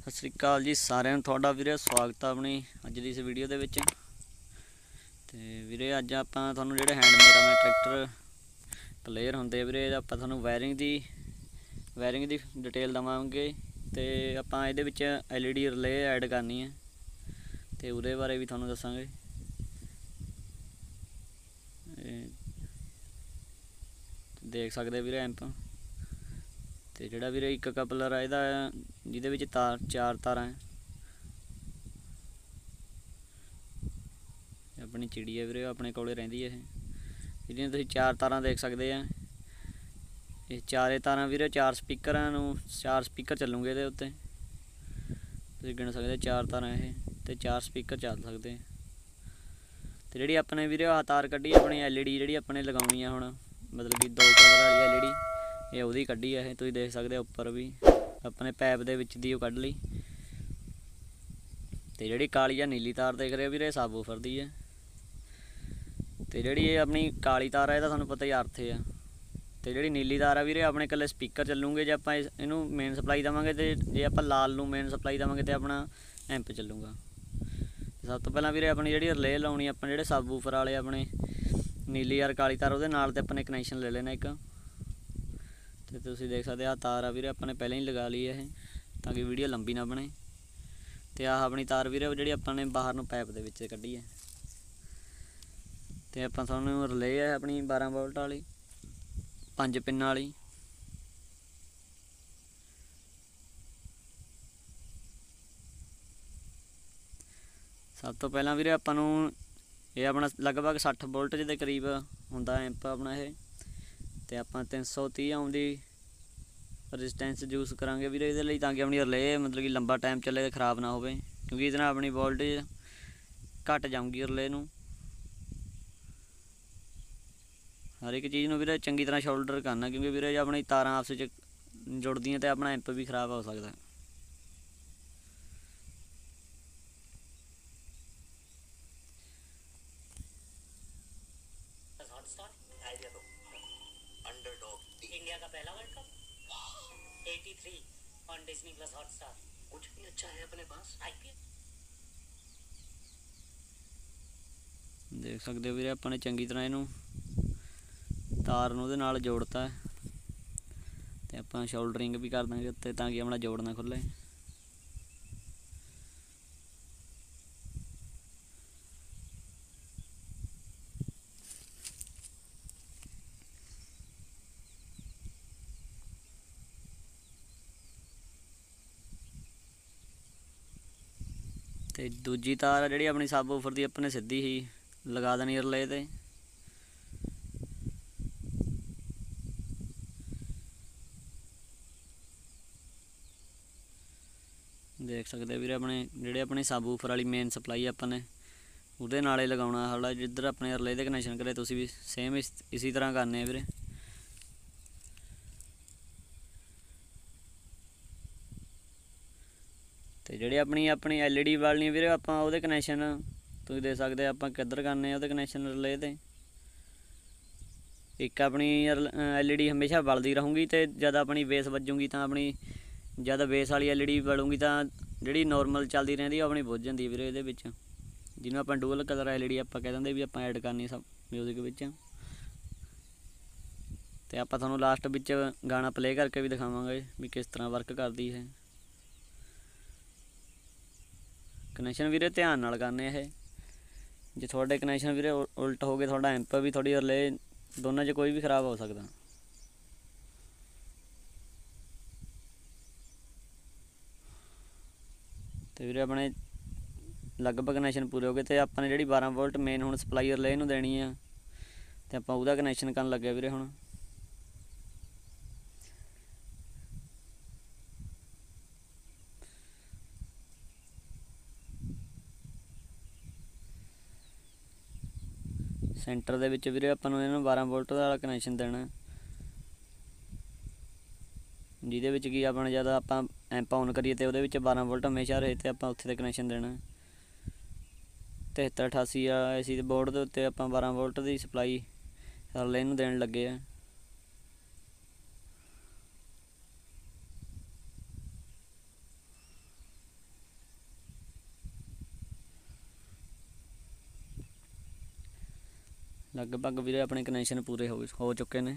सत श्री अकाल जी सारिਆਂ ਨੂੰ ਤੁਹਾਡਾ ਵੀਰੇ ਸਵਾਗਤ ਆ ਆਪਣੀ ਅੱਜ ਦੀ ਇਸ ਵੀਡੀਓ ਦੇ ਵਿੱਚ। ਤੇ ਵੀਰੇ ਅੱਜ ਆਪਾਂ ਤੁਹਾਨੂੰ ਜਿਹੜੇ ਹੈਂਡਮੇਡ ਆ ਟਰੈਕਟਰ ਪਲੇਅਰ ਹੁੰਦੇ ਆ ਵੀਰੇ ਆਪਾਂ ਤੁਹਾਨੂੰ ਵਾਇਰਿੰਗ ਦੀ ਡਿਟੇਲ ਦਵਾਂਗੇ ਤੇ ਆਪਾਂ ਇਹਦੇ ਵਿੱਚ LED ਰਿਲੇ ਐਡ ਕਰਨੀ ਹੈ ਤੇ ਉਹਦੇ ਬਾਰੇ ਵੀ ਤੁਹਾਨੂੰ ਦੱਸਾਂਗੇ। देख सकते वीरे एंप तो जोड़ा वीरे एक कपलर है जिहदे चार तारा है अपनी चिड़ी है वीरे अपने कोले रहिंदी है जिहदियां तुसीं चार तारा देख सकते हैं। ये चारे तारा वीरे चार स्पीकर चलूँगे ये उत्ते तुसीं गिण सकते चार तारा ये तो चार स्पीकर चल सकते तो जिहड़ी अपने वीरे आह तार कड्ढी अपनी LED जिहड़ी अपने लगाउणी है हुण मतलब कि 2 कलर वाली LED ये वही कड्ढी है तुसीं देख सकते उपर भी अपने पैप दे विच दी कढ़ लई ते जिहड़ी काली या नीली तार देख रहे हो वीरे सबवूफर दी है ते जिहड़ी ये अपनी काली तार है इहदा तुहानूं पता ही अर्थ है ते जिहड़ी नीली तार है वीरे अपने कल्ले स्पीकर चलूँगे जे आपां इहनूं मेन सप्लाई देवांगे ते जे आपां लाल नूं मेन सप्लाई देवांगे ते अपना एंप चलूँगा। सब तो पहलां वीरे अपनी जिहड़ी रिले लाउणी आपां जिहड़े सबवूफर वाले अपने नीली यार काली तार उहदे नाल ते अपने कनैक्शन ले लेना एक तो तुसीं देख सकते आ तार आ वीरे अपने पहले ही लगा ली है ताकि वीडियो लंबी ना बने। तो आह अपनी तार वीरे जिहड़ी अपने बाहर नूं पैप दे विच कड्ढी है तो आपां तुहानूं रिले है अपनी 12 वोल्ट वाली 5 पिन वाली सब तो पहलां वीरे आपां नूं ये अपना लगभग 60 वोल्ट के करीब होंदा एंप अपना ये तो आप 330 ओम की रजिस्टेंस यूज़ करांगे वीरे इहदे लई ताकि अपनी रिले मतलब कि लंबा टाइम चले तो खराब ना हो क्योंकि इहदे नाल अपनी वोल्टेज घट जाऊँगी रिले नूं। हर एक चीज़ नूं वीरे चंगी तरह शोल्डर करना क्योंकि वीरे जो अपनी तारां आपस च जुड़दियां तो अपना एंप भी खराब हो सकता है। इंडिया का पहला world cup 83 on Disney plus Hotstar कुछ भी अच्छा है अपने पास IPL देख सकते हो वीरे अपने चंगी तरह इनू तार नूं उहदे नाल जोड़ता है तो आपां शोल्डरिंग भी कर देंगे उत्ते ताकि अपना जोड़ ना खुले। तो दूजी तार जिहड़ी अपनी सबवूफर दी अपने सीधी ही लगा देनी रिले ते देख सकते वीरे अपने जिहड़े अपनी सबवूफर वाली मेन सप्लाई अपने उहदे नाल ही लगाउणा साडा जिधर अपने रिले दे कनैक्शन करे तुसीं भी सेम इसी तरह करने वीरे। तो जिहड़ी अपनी LED वाली वीरे आपां उहदे कनैक्शन तुसीं देख सकते आपां किधर करने उहदे कनैक्शन रिले ते एक अपनी LED हमेशा बलदी रहूँगी तो जद अपनी बेस वजूँगी तो अपनी जद बेस वाली LED बलूँगी तो जिहड़ी नॉर्मल चलती रहिंदी अपनी बुझ जांदी वीरे इहदे विच जिन्होंने आपां डुअल कलर LED आपां कह दिंदे भी आपां ऐड करनी सब म्यूजिक विच। तो आपां तुहानूं लास्ट विच गाना प्ले करके भी दिखावांगे भी किस तरह वर्क करदी है। कनैक्शन वीरे ध्यान नाल करने है जे थोड़े कनैक्शन वीरे उल्ट हो गए थोड़ा एंप भी थोड़ी रिले दोनों च कोई भी खराब हो सकता। तो वीरे अपने लगभग कनैक्शन पूरे हो गए तो अपने जिहड़ी 12 वोल्ट मेन हुण सप्लाई रिले नूं देनी है तो आपां उहदा कनैक्शन करन लगे वीरे हुण। सेंटर दे विच वीरे आपां नूं इहनूं 12 वोल्ट वाला कनैक्शन देना जिहदे विच कि अपना जद आपां एंप ऑन करिए तो उहदे विच 12 वोल्ट हमेशा रहे तो आपां उत्थे ते कनैक्शन देना 7388 AC बोर्ड दे उत्ते आपां 12 वोल्ट दी सप्लाई रिले नूं देण लगे आ। लगभग ਵੀਰੇ ਆਪਣੇ ਕਨੈਕਸ਼ਨ ਪੂਰੇ ਹੋ ਚੁੱਕੇ ਨੇ।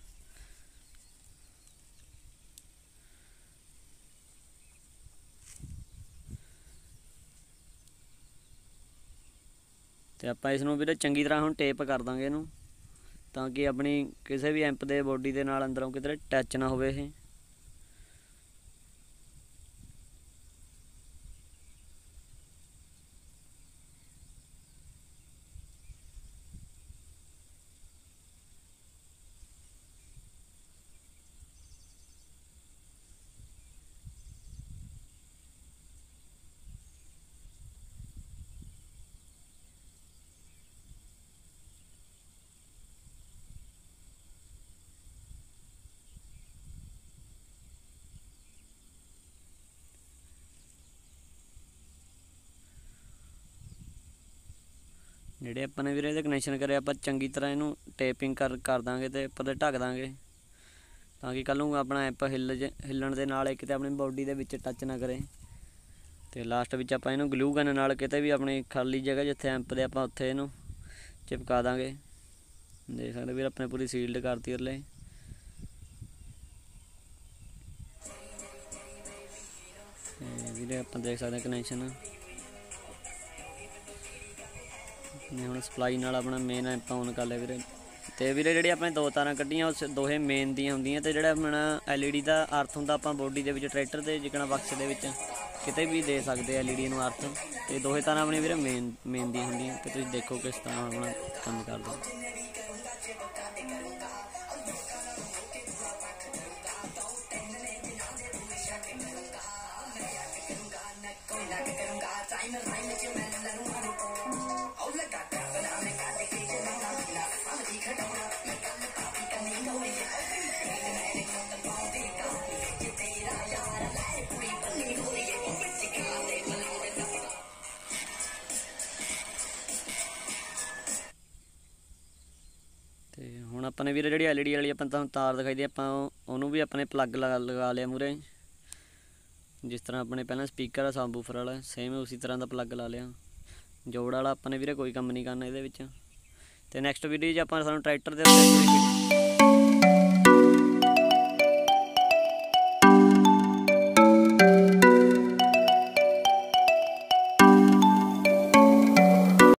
ਤੇ ਆਪਾਂ ਇਸ ਨੂੰ ਵੀਰੇ ਚੰਗੀ ਤਰ੍ਹਾਂ ਹੁਣ ਟੇਪ ਕਰ ਦਾਂਗੇ ਇਹਨੂੰ, ਤਾਂ ਕਿ ਆਪਣੀ ਕਿਸੇ ਵੀ ਐਂਪ ਦੇ ਬੋਡੀ ਦੇ ਨਾਲ ਅੰਦਰੋਂ ਕਿਤੇ ਟੱਚ ਨਾ ਹੋਵੇ ਇਹ। ਜਿਹੜੇ ਆਪਾਂ ਨੇ ਵੀਰੇ ਇਹਦੇ ਕਨੈਕਸ਼ਨ ਕਰੇ ਆਪਾਂ ਚੰਗੀ ਤਰ੍ਹਾਂ ਇਹਨੂੰ ਟੇਪਿੰਗ ਕਰ ਦਾਂਗੇ ਤੇ ਉੱਪਰ ਤੇ ਢੱਕ ਦਾਂਗੇ, ਤਾਂ ਕਿ ਕੱਲ੍ਹ ਨੂੰ ਆਪਣਾ ਐਂਪ ਹਿੱਲਣ ਦੇ ਨਾਲ ਕਿਤੇ ਆਪਣੀ ਬੋਡੀ ਦੇ ਵਿੱਚ ਟੱਚ ਨਾ ਕਰੇ। ਤੇ ਲਾਸਟ ਵਿੱਚ ਆਪਾਂ ਇਹਨੂੰ ਗਲੂ ਗਨ ਨਾਲ ਕਿਤੇ ਵੀ ਆਪਣੀ ਖਾਲੀ ਜਗ੍ਹਾ ਜਿੱਥੇ ਐਂਪ ਦੇ ਆਪਾਂ ਉੱਥੇ ਇਹਨੂੰ ਚਿਪਕਾ ਦਾਂਗੇ। ਦੇਖ ਸਕਦੇ ਵੀਰ ਆਪਣੇ ਪੂਰੀ ਸੀਲਡ ਕਰਤੀ ਉਰਲੇ। ਵੀਰੇ ਆਪਾਂ ਦੇਖ ਸਕਦੇ ਕਨੈਕਸ਼ਨ ਨੇ ਹੁਣ ਸਪਲਾਈ ਨਾਲ ਆਪਣਾ ਮੇਨ ਐਂਪ ਔਨ ਕਰ ਲਿਆ ਵੀਰੇ। ਤੇ ਵੀਰੇ ਜਿਹੜੀ ਆਪਣੇ ਦੋ ਤਾਰਾਂ ਕੱਢੀਆਂ ਉਸ ਦੋਹੇ ਮੇਨ ਦੀਆਂ ਹੁੰਦੀਆਂ, ਤੇ ਜਿਹੜਾ ਆਪਣਾ LED ਦਾ ਅਰਥ ਹੁੰਦਾ ਆਪਾਂ ਬੋਡੀ ਦੇ ਵਿੱਚ ਟਰੈਕਟਰ ਦੇ ਜਿਕਣਾ ਬਕਸ ਦੇ ਵਿੱਚ ਕਿਤੇ ਵੀ ਦੇ ਸਕਦੇ LED ਨੂੰ ਅਰਥ। ਤੇ ਦੋਹੇ ਤਾਰਾਂ ਆਪਣੀ ਵੀਰੇ ਮੇਨ ਦੀਆਂ ਹੁੰਦੀਆਂ। ਤੇ ਤੁਸੀਂ ਦੇਖੋ ਕਿਸ ਤਰ੍ਹਾਂ ਆਪਣਾ ਕੰਮ ਕਰਦਾ। ਤੇ ਹੁਣ ਆਪਾਂ ਨੇ ਵੀਰੇ ਜਿਹੜੀ LED ਵਾਲੀ ਆਪਾਂ ਤੁਹਾਨੂੰ ਤਾਰ ਦਿਖਾਈ ਦੀ ਆਪਾਂ ਉਹਨੂੰ ਵੀ ਆਪਣੇ ਪਲੱਗ ਲਗਾ ਲਿਆ ਮੂਰੇ, ਜਿਸ ਤਰ੍ਹਾਂ ਆਪਣੇ ਪਹਿਲਾਂ ਸਪੀਕਰ ਆ ਸਾਬਵੂਫਰ ਵਾਲਾ ਸੇਮ ਉਸੇ ਤਰ੍ਹਾਂ ਦਾ ਪਲੱਗ ਲਾ ਲਿਆ। ਜੋੜ ਵਾਲਾ ਆਪਾਂ ਨੇ ਵੀਰੇ ਕੋਈ ਕੰਮ ਨਹੀਂ ਕਰਨਾ ਇਹਦੇ ਵਿੱਚ। ਤੇ ਨੈਕਸਟ ਵੀਡੀਓ 'ਚ ਆਪਾਂ ਸਾਨੂੰ ਟਰੈਕਟਰ ਦੇ